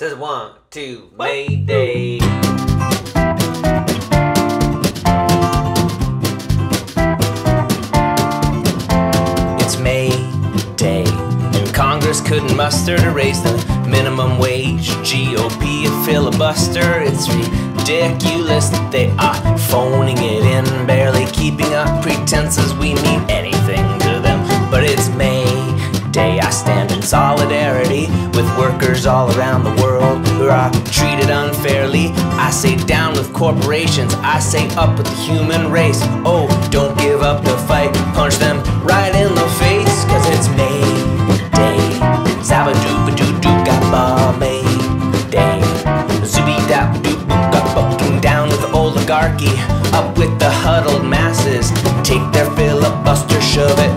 Says 1, 2, May Day. It's May Day, and Congress couldn't muster to raise the minimum wage. GOP a filibuster. It's ridiculous that they are phoning it in, barely keeping up pretenses we mean anything to them. But it's May Day. I stand in solidarity with workers all around the world who are treated unfairly. I say down with corporations, I say up with the human race. Oh, don't give up the fight, punch them right in the face, cause it's May Day. Zabba-doo-ba-doo-doo-ga-ba, May Day. Zibby-dap-doo-boo-ga-bucking down with the oligarchy, up with the huddled masses. Take their filibuster, shove it